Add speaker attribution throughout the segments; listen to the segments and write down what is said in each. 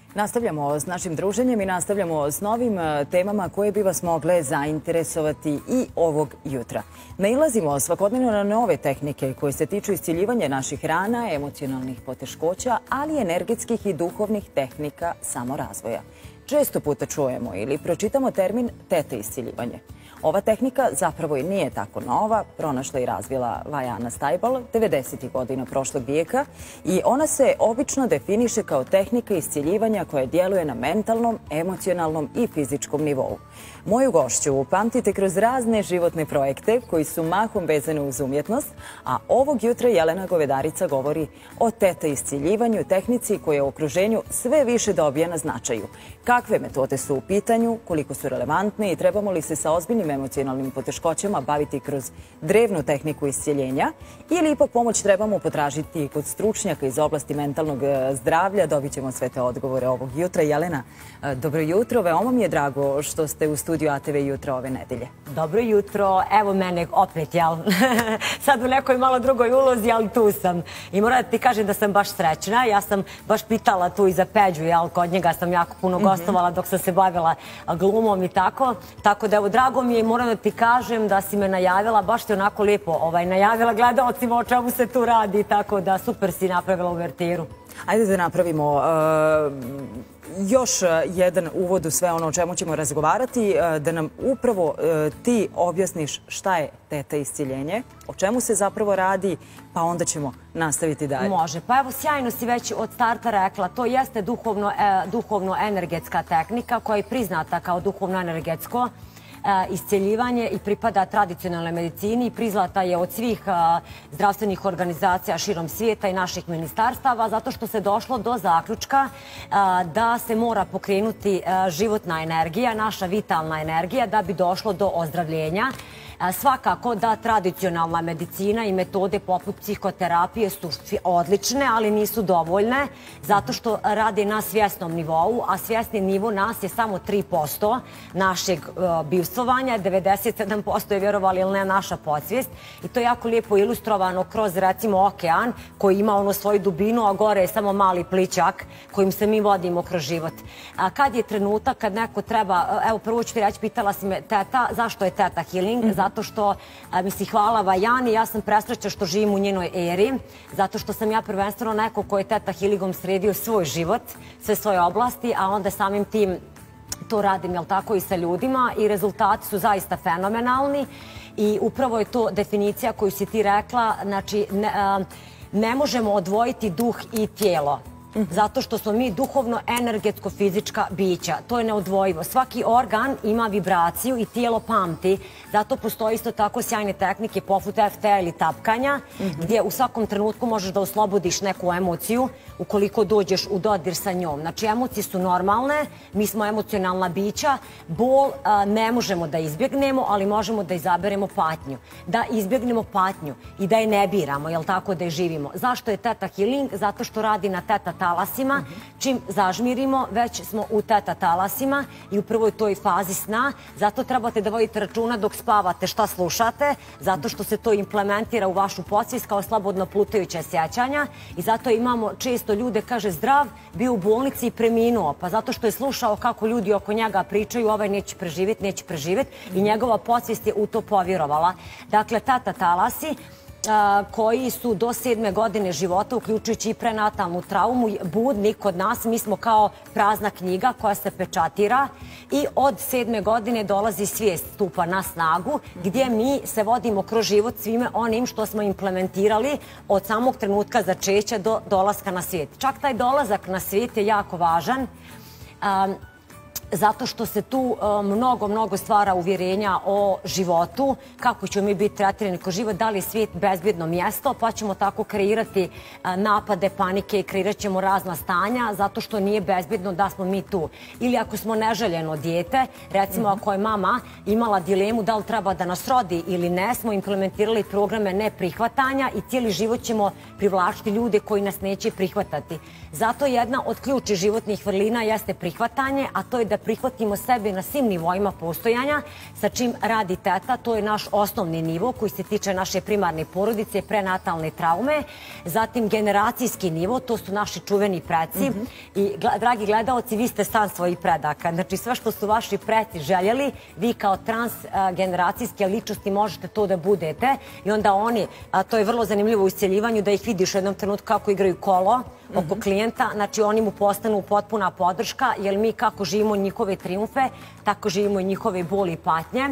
Speaker 1: Nastavljamo s našim druženjem i nastavljamo s novim temama koje bi vas mogle zainteresovati i ovog jutra. Nailazimo svakodnevno na nove tehnike koje se tiču isciljivanja naših rana, emocionalnih poteškoća, ali i energetskih i duhovnih tehnika samorazvoja. Često puta čujemo ili pročitamo termin teta isciljivanje. Ova tehnika zapravo i nije tako nova, pronašla i razvila Vajana Stajbal 90. godina prošlog vijeka i ona se obično definiše kao tehnika isciljivanja koja djeluje na mentalnom, emocionalnom i fizičkom nivou. Moju gošću pamtite kroz razne životne projekte koji su mahom vezani uz umjetnost, a ovog jutra Jelena Govedarica govori o teta isciljivanju, tehnici koja u okruženju sve više dobija na značaju. Kakve metode su u pitanju, koliko su relevantne i trebamo li se sa ozbiljnim emocionalnim poteškoćama baviti kroz drevnu tehniku isciljenja ili ipak pomoć trebamo potražiti kod stručnjaka iz oblasti mentalnog zdravlja. Dobit ćemo sve te odgovore ovog jutra. Jelena, dobro jutro. Veoma mi je drago što ste u studiju ATV jutra ove nedelje.
Speaker 2: Dobro jutro. Evo mene opet, jel? Sad u nekoj malo drugoj ulozi, ali tu sam. I moram da ti kažem da sam baš srećna. Ja sam baš pitala tu i za Peđu, jel? Kod njega sam jako puno gostovala dok sam se bavila glumom i tako. Tako da evo, drago mi je i moram da ti kažem da si me najavila, baš ti onako lijepo najavila gledalcima o čemu se tu radi, tako da super si napravila uvertiru.
Speaker 1: Ajde da napravimo još jedan uvod u sve ono o čemu ćemo razgovarati, da nam upravo ti objasniš šta je teta isciljenje, o čemu se zapravo radi, pa onda ćemo nastaviti dalje.
Speaker 2: Može. Pa evo, sjajno si već od starta rekla, to jeste duhovno-energetska tehnika koja je priznata kao duhovno-energetsko isceljivanje i pripada tradicionalnoj medicini i priznata je od svih zdravstvenih organizacija širom svijeta i naših ministarstava zato što se došlo do zaključka da se mora pokrenuti životna energija, naša vitalna energija da bi došlo do ozdravljenja. Svakako da tradicionalna medicina i metode poput psihoterapije su odlične, ali nisu dovoljne zato što rade na svjesnom nivou, a svjesni nivo nas je samo 3% našeg bivstvovanja, 97% je, vjerovali ili ne, naša podsvijest i to je jako lijepo ilustrovano kroz recimo okean koji ima svoju dubinu, a gore je samo mali plićak kojim se mi vodimo kroz život. Kad je trenutak, kad neko treba, evo prvo ću ti reći, pitala si me teta, zašto je teta healing? Zato što mi si hvala Vajani, ja sam presrećna što živim u njenoj eri, zato što sam ja prvenstveno neko ko je teta healingom sredio svoj život, sve svoje oblasti, a onda samim tim to radim, jel tako, i sa ljudima i rezultati su zaista fenomenalni i upravo je to definicija koju si ti rekla, znači ne možemo odvojiti duh i tijelo. Zato što smo mi duhovno-energetsko-fizička bića. To je neodvojivo. Svaki organ ima vibraciju i tijelo pamti. Zato postoji isto tako sjajne tehnike poput FT ili tapkanja, gdje u svakom trenutku možeš da oslobodiš neku emociju ukoliko dođeš u dodir sa njom. Znači, emocije su normalne, mi smo emocionalna bića. Bol ne možemo da izbjegnemo, ali možemo da izaberemo patnju. Da izbjegnemo patnju i da je ne biramo, jel tako, da je živimo. Zašto je teta healing? Zato što radi na teta talasima. Čim zažmirimo, već smo u teta talasima i u prvoj toj fazi sna. Zato trebate da vodite računa dok spavate šta slušate, zato što se to implementira u vašu podsvijest kao slobodno plutajuće sjećanja i zato imamo često ljude, kaže, zdrav, bio u bolnici i preminuo, pa zato što je slušao kako ljudi oko njega pričaju, ovaj neće preživjeti i njegova podsvijest je u to povjerovala. Dakle, teta talasi koji su do 7. godine života, uključujući i prenatalnu traumu, budni kod nas. Mi smo kao prazna knjiga koja se pečatira i od 7. godine dolazi svijest, stupa na snagu, gdje mi se vodimo kroz život svime onim što smo implementirali od samog trenutka začeća do dolaska na svijet. Čak taj dolazak na svijet je jako važan. Zato što se tu mnogo stvara uvjerenja o životu, kako ćemo mi biti tretirani kroz život, da li je svijet bezbjedno mjesto, pa ćemo tako kreirati napade, panike i kreirat ćemo razna stanja, zato što nije bezbjedno da smo mi tu. Ili ako smo neželjeno dijete, recimo ako je mama imala dilemu da li treba da nas rodi ili ne, smo implementirali programe neprihvatanja i cijeli život ćemo privlačiti ljude koji nas neće prihvatati. Zato jedna od ključnih životnih vrlina jeste prihvatanje, a to je da da prihvatimo sebe na svim nivoima postojanja, sa čim radi teta, to je naš osnovni nivo koji se tiče naše primarne porodice, prenatalne traume, zatim generacijski nivo, to su naši čuveni preci i dragi gledaoci, vi ste stan svojih predaka, znači sve što su vaši preci željeli, vi kao transgeneracijske ličnosti možete to da budete i onda oni, to je vrlo zanimljivo u isceljivanju, da ih vidiš u jednom trenutku kako igraju kolo oko klijenta, znači oni mu postanu potpuna podrška, jer mi kako živimo njihove triumfe, tako živimo i njihove boli i patnje.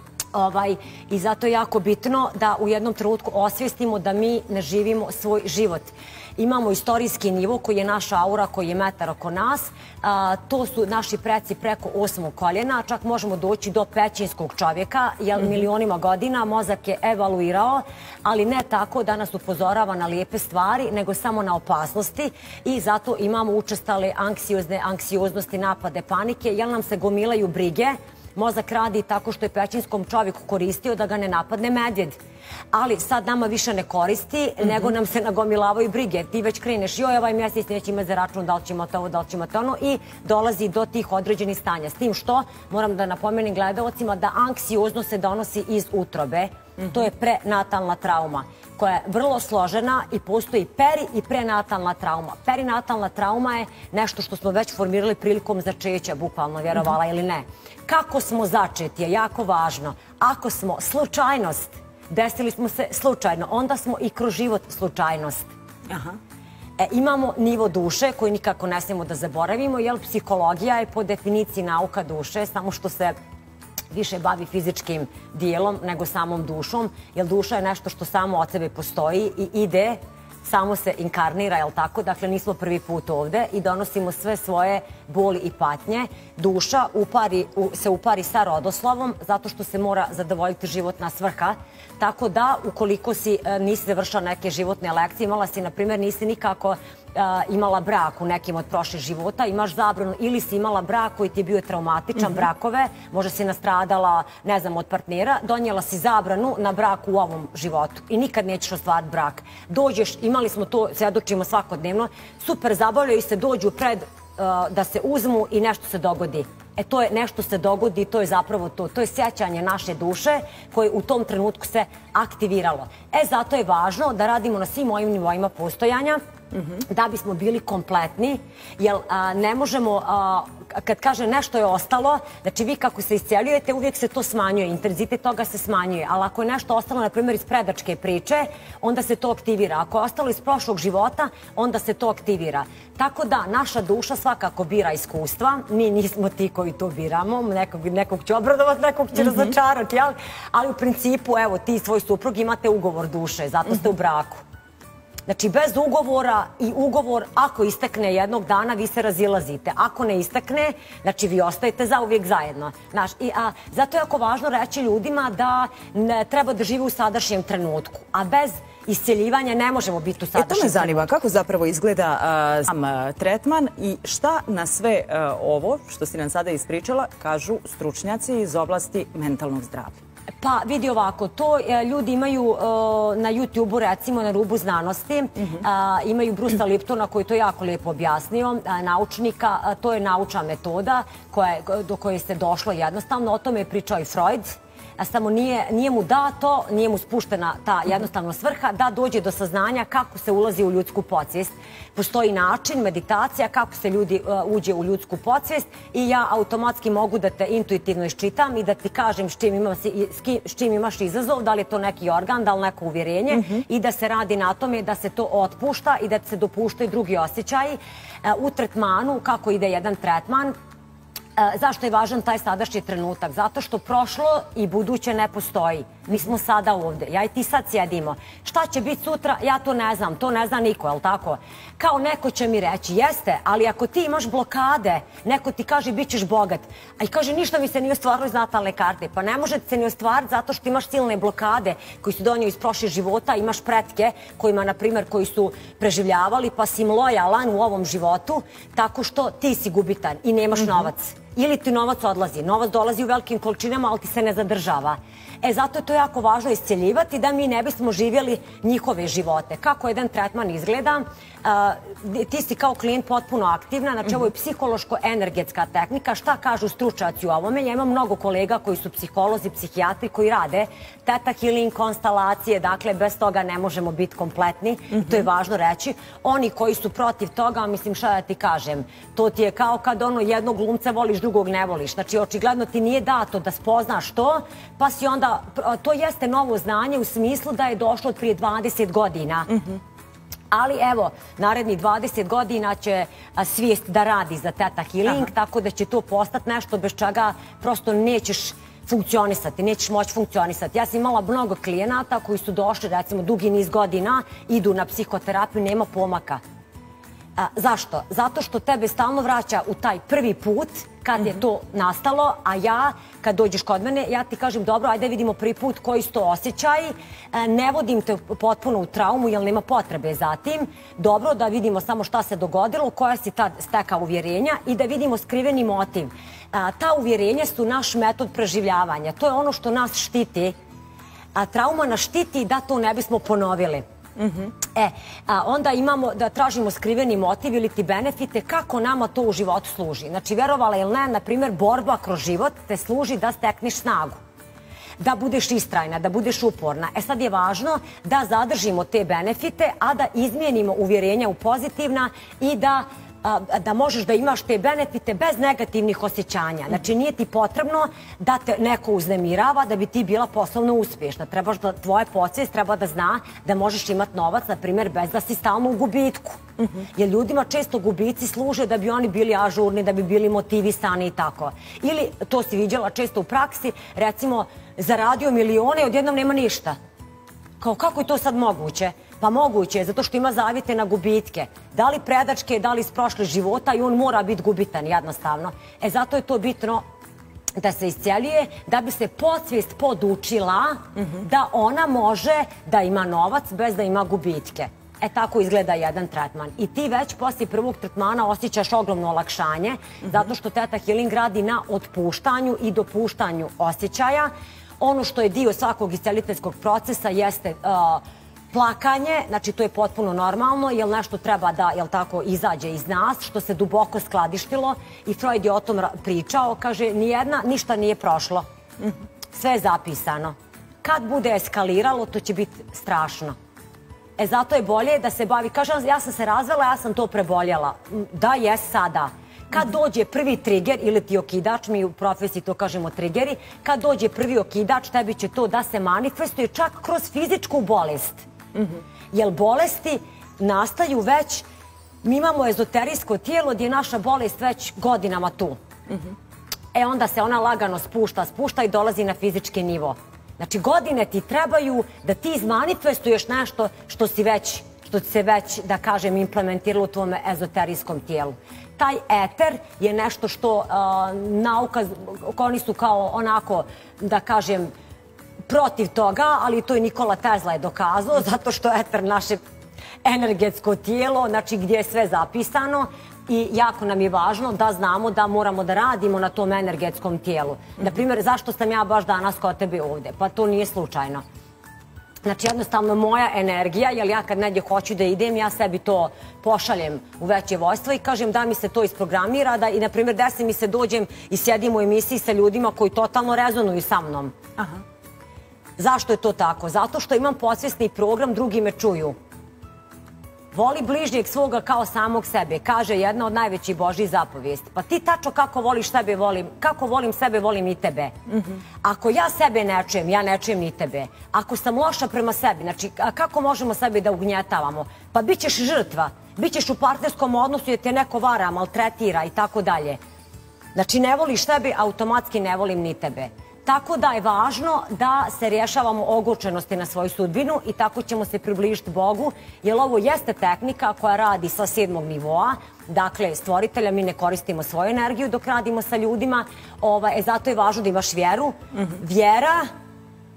Speaker 2: I zato je jako bitno da u jednom trenutku osvijestimo da mi ne živimo svoj život. Imamo istorijski nivo koji je naša aura, koji je metar oko nas. To su naši preci preko 8. koljena, čak možemo doći do pećinskog čovjeka, jer milionima godina mozak je evaluirao, ali ne tako da nas upozorava na lijepe stvari, nego samo na opasnosti i zato imamo učestale anksioznosti, napade, panike, jer nam se gomilaju brige. Mozak radi tako što je pećinskom čovjeku koristio da ga ne napadne medvjed. Ali sad nama više ne koristi, nego nam se nagomilavaju brige. Ti već kreneš, joj, ovaj mjesec neće imati za račun, da li ćemo to ovo, da li ćemo to ono, i dolazi do tih određenih stanja. S tim što, moram da napomenem gledaocima, da anksiozno se donosi iz utrobe. To je prenatalna trauma, koja je vrlo složena i postoji peri i prenatalna trauma. Perinatalna trauma je nešto što smo već formirali prilikom začeća, bukvalno, vjerovala ili ne. Kako smo začeti je jako važno. Ako smo slučajnost, desili smo se slučajno, onda smo i kroz život slučajnost. Imamo nivo duše koji nikako ne smijemo da zaboravimo, jer psihologija je po definiciji nauka duše, samo što se više bavi fizičkim dijelom nego samom dušom, jer duša je nešto što samo od sebe postoji i ide, samo se inkarnira, jel tako? Dakle, nismo prvi put ovde i donosimo sve svoje boli i patnje. Duša se upari sa rodoslovom zato što se mora zadovoljiti životna svrha. Tako da, ukoliko nisi završila neke životne lekcije, imala si, na primjer, nisi nikako imala brak u nekim od prošlih života, imaš zabranu ili si imala brak koji ti je bio traumatičan, brakove, možda si nastradala, ne znam, od partnera, donijela si zabranu na brak u ovom životu i nikad nećeš ostvariti brak. Dođeš, imali smo to, svjedočimo svakodnevno, super zabavljaju se, dođu pred da se uzmu i nešto se dogodi. To je nešto se dogodi, to je zapravo to. To je sjećanje naše duše koje u tom trenutku se aktiviralo. Zato je važno da radimo na svim ovim nivoima postojanja da bismo bili kompletni, jer ne možemo, kad kaže nešto je ostalo, znači vi kako se isceljujete, uvijek se to smanjuje, intenzitet toga se smanjuje, ali ako je nešto ostalo, na primjer, iz predačke priče, onda se to aktivira. Ako je ostalo iz prošlog života, onda se to aktivira. Tako da, naša duša svakako bira iskustva, mi nismo ti koji to biramo, nekog će obradovati, nekog će razočarati, ali u principu, evo, ti i svoj suprug imate ugovor duše, zato ste u braku. Znači, bez ugovora i ugovor, ako istekne jednog dana, vi se razilazite. Ako ne istekne, znači, vi ostajete zauvijek zajedno. Zato je jako važno reći ljudima da treba da žive u sadašnjem trenutku, a bez isceljivanja ne možemo biti u sadašnjem trenutku.
Speaker 1: To me zanima, kako zapravo izgleda sam tretman i šta na sve ovo, što si nam sada ispričala, kažu stručnjaci iz oblasti mentalnog zdravlja?
Speaker 2: Pa vidi ovako, to ljudi imaju na YouTube-u, recimo na Rubu znanosti, imaju Brusa Liptona koji to jako lijepo objasnio, naučnika, to je naučna metoda do koje se došlo jednostavno, o tome je pričao i Freud. Samo nije mu dato, nije mu spuštena ta jednostavna svrha da dođe do saznanja kako se ulazi u ljudsku podsvijest. Postoji način, meditacija, kako se ljudi uđe u ljudsku podsvijest i ja automatski mogu da te intuitivno iščitam i da ti kažem s čim imaš izazov, da li je to neki organ, da li neko uvjerenje i da se radi na tome da se to otpušta i da se dopuštaju drugi osjećaji. U tretmanu, kako ide jedan tretman, zašto je važan taj sadašnji trenutak? Zato što prošlo i buduće ne postoji. Mi smo sada ovdje. Ja i ti sad sjedimo. Šta će biti sutra? Ja to ne znam. To ne zna niko, je li tako? Kao neko će mi reći, jeste, ali ako ti imaš blokade, neko ti kaže bit ćeš bogat, a i kaže ništa mi se nije ostvarilo iz natalne karte. Pa ne može se ni ostvariti zato što imaš silne blokade koji su donio iz prošlih života, imaš pretke kojima, na primjer, koji su preživljavali, pa si im lojalan u ovom životu, tako što ti si gubitan i nemaš novac. ili ti novac odlazi. Novac dolazi u velikim količinama, ali ti se ne zadržava. Zato je to jako važno isceljivati da mi ne bismo živjeli njihove živote. Kako jedan tretman izgleda, ti si kao klijent potpuno aktivna, znači ovo je psihološko-energetska tehnika. Šta kažu stručnjaci u ovome? Ja imam mnogo kolega koji su psiholozi, psihijatri koji rade Theta Healing konstalacije, dakle bez toga ne možemo biti kompletni, to je važno reći. Oni koji su protiv toga, mislim šta da ti kažem, to ti je kao kad jednog glumca voliš, drugog ne voliš. Znači očigledno ti nije dato da spoznaš to, pa si onda, to jeste novo znanje u smislu da je došlo od prije 20 godina. Ali evo, narednih 20 godina će svijest da radi za Theta Healing, tako da će to postati nešto bez čega prosto nećeš funkcionisati, nećeš moći funkcionisati. Ja sam imala mnogo klijenata koji su došli, recimo, dugi niz godina, idu na psihoterapiju, nema pomaka. Zašto? Zato što tebe stalno vraća u taj prvi put kad je to nastalo, a ja, kad dođeš kod mene, ja ti kažem, dobro, ajde vidimo prvi put koji su to osjećaji, ne vodim te potpuno u traumu, jer nema potrebe za tim, dobro, da vidimo samo šta se dogodilo, koja si tad stekao uvjerenja i da vidimo skriveni motiv. Ta uvjerenja su naš metod preživljavanja, to je ono što nas štiti, a trauma nas štiti da to ne bismo ponovili. Onda imamo da tražimo skriveni motiv ili ti benefite kako nama to u životu služi. Znači, verovala ili ne, na primjer, borba kroz život te služi da stekneš snagu, da budeš istrajna, da budeš uporna. Sad je važno da zadržimo te benefite, a da izmijenimo uvjerenja u pozitivna i da možeš da imaš te benefite bez negativnih osjećanja. Znači, nije ti potrebno da te neko uznemirava da bi ti bila poslovno uspješna. Tvoja podsvijest treba da zna da možeš imati novac, na primjer, bez da si stalno u gubitku. Jer ljudima često gubici služe da bi oni bili ažurni, da bi bili motivisani i tako. Ili, to si viđala često u praksi, recimo, zaradio milione i odjednom nema ništa. Kako je to sad moguće? Pa moguće je, zato što ima zavite na gubitke. Da li predačke, da li iz prošlih života i on mora biti gubitan, jednostavno. Zato je to bitno da se isceljuje, da bi se podsvijest podučila da ona može da ima novac bez da ima gubitke. Tako izgleda jedan tretman. I ti već poslije prvog tretmana osjećaš ogromno olakšanje, zato što Theta Healing radi na otpuštanju i dopuštanju osjećaja. Ono što je dio svakog isceliteljskog procesa jeste plakanje, znači to je potpuno normalno, jer nešto treba da, jel tako, izađe iz nas, što se duboko skladištilo i Freud je o tom pričao, kaže, ništa nije prošlo, sve je zapisano. Kad bude eskaliralo, to će biti strašno. Zato je bolje da se bavi, kaže, ja sam se razvela, ja sam to preboljela. Da, jes sada. Kad dođe prvi trigger ili ti okidač, mi u profesiji to kažemo triggeri, kad dođe prvi okidač, tebi će to da se manifestuje čak kroz fizičku bolest. Jer bolesti nastaju već, mi imamo ezoterijsko tijelo gdje je naša bolest već godinama tu. Onda se ona lagano spušta i dolazi na fizički nivo. Znači, godine ti trebaju da ti izmanifestuješ nešto što si se već, da kažem, implementiralo u tvome ezoterijskom tijelu. Taj eter je nešto što nauka, oni su kao onako, da kažem, protiv toga, ali to je Nikola Tesla je dokazao, zato što eter naše energetsko tijelo, znači gdje je sve zapisano i jako nam je važno da znamo da moramo da radimo na tom energetskom tijelu. Naprimjer, zašto sam ja baš danas kod tebe ovdje? Pa to nije slučajno. Znači, jednostavno, moja energija, jer ja kad negdje hoću da idem, ja sebi to pošaljem u veće vojstvo i kažem da mi se to isprogramira i, na primjer, desi mi se dođem i sjedim u emisiji sa ljudima koji totalno rezonuju sa mnom. Zašto je to tako? Zato što imam podsvjesni program, drugi me čuju. Voli bližnjeg svoga kao samog sebe, kaže jedna od najvećih Božjih zapovijesti. Pa ti tačno kako voliš sebe, kako volim sebe, volim i tebe. Ako ja sebe ne čujem, ja ne čujem ni tebe. Ako sam loša prema sebi, znači kako možemo sebe da ugnjetavamo? Pa bit ćeš žrtva, bit ćeš u partnerskom odnosu jer te neko vara, maltretira i tako dalje. Znači ne voliš sebe, automatski ne volim ni tebe. Tako da je važno da se rješavamo ogorčenosti na svoju sudbinu i tako ćemo se približiti Bogu, jer ovo jeste tehnika koja radi sa 7. nivoa, dakle stvoritelja, mi ne koristimo svoju energiju dok radimo sa ljudima, zato je važno da imaš vjeru. Vjera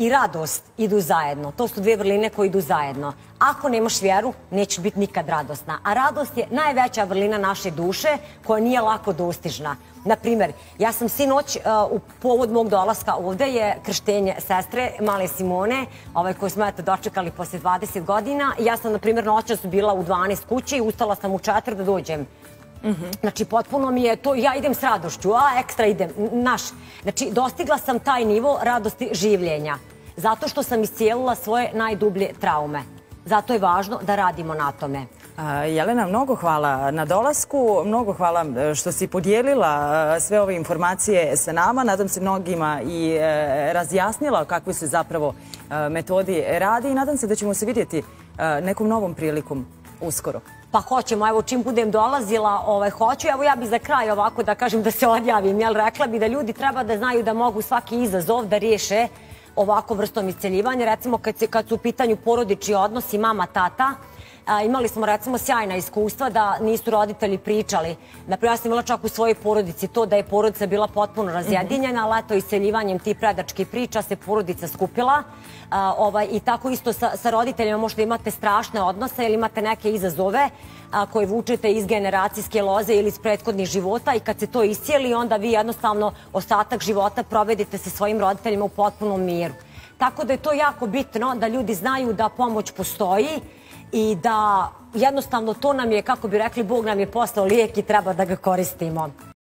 Speaker 2: i radost idu zajedno. To su dve vrline koje idu zajedno. Ako nemaš vjeru, nećeš biti nikad radosna. A radost je najveća vrlina naše duše koja nije lako dostižna. Naprimer, ja sam sinoć, u povod mog dolaska ovde je krštenje sestre, male Simone, koju smo dočekali posle 20 godina. Ja sam, na primjer, noćas bila u 12 kući i ustala sam u 4 da dođem. Znači, potpuno mi je to, ja idem s radošću, a ekstra idem, Znači, dostigla sam taj nivo radosti življenja, zato što sam iscijelila svoje najdublje traume. Zato je važno da radimo na tome.
Speaker 1: Jelena, mnogo hvala na dolasku, mnogo hvala što si podijelila sve ove informacije sa nama. Nadam se mnogima i razjasnila kakvi se zapravo metodi radi i nadam se da ćemo se vidjeti nekom novom prilikom uskoro.
Speaker 2: Pa hoćemo, evo čim budem dolazila, hoću. Evo ja bi za kraj ovako da kažem da se odjavim, jel rekla bi da ljudi treba da znaju da mogu svaki izazov da riješe ovako vrstom isceljivanja. Recimo kad su u pitanju porodični odnosi mama, tata, imali smo recimo sjajna iskustva da nisu roditelji pričali. Naprimjer, ja sam imala čak u svojoj porodici to da je porodica bila potpuno razjedinjena, ali eto isceljivanjem tih predačkih priča se porodica skupila. I tako isto sa roditeljima možda imate strašne odnose ili imate neke izazove koje vučete iz generacijske loze ili iz prethodnih života i kad se to iscijeli onda vi jednostavno ostatak života provedite sa svojim roditeljima u potpunom miru. Tako da je to jako bitno da ljudi znaju da pomoć postoji i da jednostavno to nam je, kako bi rekli, Bog nam je poslao lijek i treba da ga koristimo.